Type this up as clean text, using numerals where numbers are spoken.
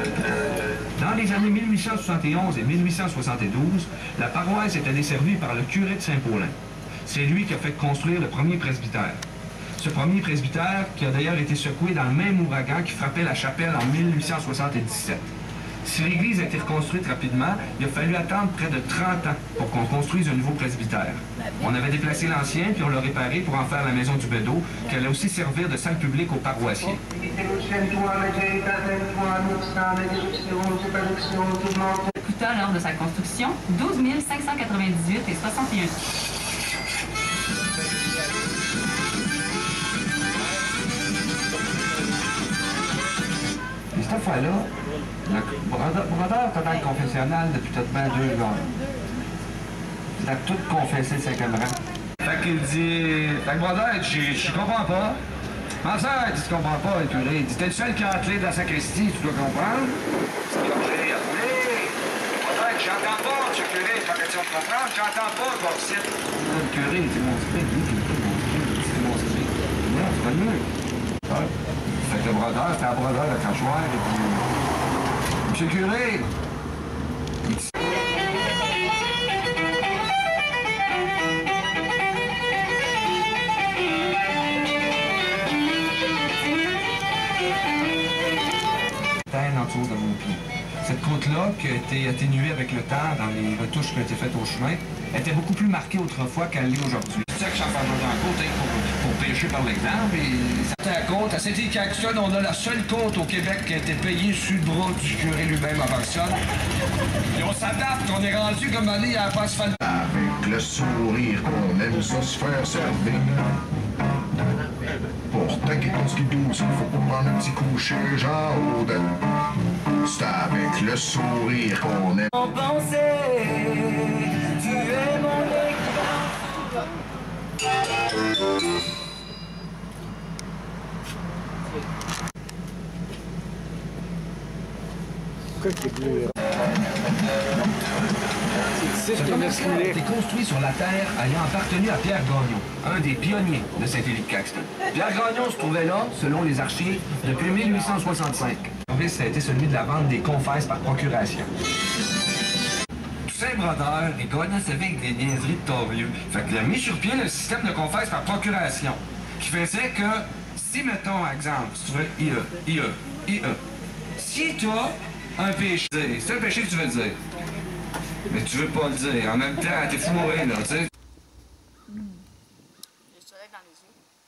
Dans les années 1871 et 1872, la paroisse était desservie par le curé de Saint-Paulin. C'est lui qui a fait construire le premier presbytère. Ce premier presbytère qui a d'ailleurs été secoué dans le même ouragan qui frappait la chapelle en 1877. Si l'église a été reconstruite rapidement, il a fallu attendre près de 30 ans pour qu'on construise un nouveau presbytère. On avait déplacé l'ancien, puis on l'a réparé pour en faire la maison du Bedeau, qui allait aussi servir de salle publique aux paroissiens. Coûta lors de sa construction 12 598 et 61. Cette fois-là, le brodeur total confessionnal depuis peut-être bien 2 ans. Il a tout confessé le 5e rang. Fait qu'il dit... Fait que le brodeur, je comprends pas. Ma soeur, elle dit, tu comprends pas, le curé. Il dit, t'es le seul qui a la clé de la sacristie, tu dois comprendre. C'est comme j'ai appelé. Brodeur, j'entends pas, monsieur le curé, pas question de comprendre, j'entends pas, toi aussi. Le curé, c'est mon esprit, c'est mon esprit. Non, c'est pas mieux. Ouais. Fait que le brodeur, c'était un brodeur de cachoir, et puis... Monsieur le curé! En dessous de mon pied. Cette côte-là, qui a été atténuée avec le temps dans les retouches qui ont été faites au chemin, était beaucoup plus marquée autrefois qu'elle l'est aujourd'hui. C'est ça que j'en fais dans la côte pour pêcher par l'exemple. Et la côte, à Saint-Écaxton, on a la seule côte au Québec qui a été payée sur le bras du curé lui-même à personne. Et on s'adapte, on est rendu comme aller à la passe asphalte. Avec le sourire qu'on aime ça se faire servir. Pour tanker ton skidoo, il faut pas prendre un petit coucher, genre Odette. C'est avec le sourire qu'on aime. On pensait, tu es mon Ce commerce-là a été construit sur la terre ayant appartenu à Pierre Gagnon, un des pionniers de Saint-Élie-de-Caxton. Pierre Gagnon se trouvait là, selon les archives, depuis 1865. Le service a été celui de la vente des confesses par procuration. Toussaint Brodeur et Gagnon savait avec des niaiseries de torieux. Fait qu'il a mis sur pied le système de confesses par procuration, qui faisait que, si mettons, exemple, si tu veux IE, si tu as un péché, c'est un péché que tu veux dire. Mais tu veux pas le dire. En même temps, t'es fourré, là, tu sais. Le soleil dans les yeux.